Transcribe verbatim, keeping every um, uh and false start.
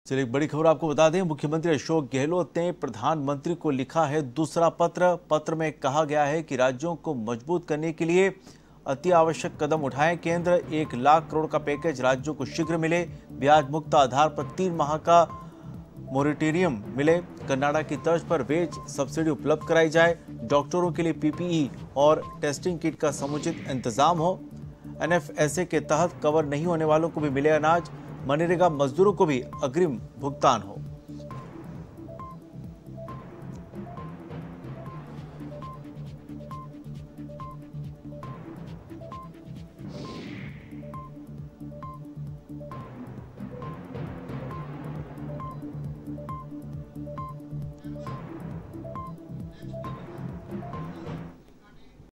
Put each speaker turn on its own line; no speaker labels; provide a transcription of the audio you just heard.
चलिए एक बड़ी खबर आपको बता दें, मुख्यमंत्री अशोक गहलोत ने प्रधानमंत्री को लिखा है दूसरा पत्र। पत्र में कहा गया है कि राज्यों को मजबूत करने के लिए अति आवश्यक कदम उठाएं। केंद्र एक लाख करोड़ का पैकेज राज्यों को शीघ्र मिले। ब्याज मुक्त आधार पर तीन माह का मोरेटोरियम मिले। कर्नाटक की तर्ज पर वेज सब्सिडी उपलब्ध कराई जाए। डॉक्टरों के लिए पीपीई और टेस्टिंग किट का समुचित इंतजाम हो। एनएफएसए के तहत कवर नहीं होने वालों को भी मिले अनाज। मनरेगा मजदूरों को भी अग्रिम भुगतान हो।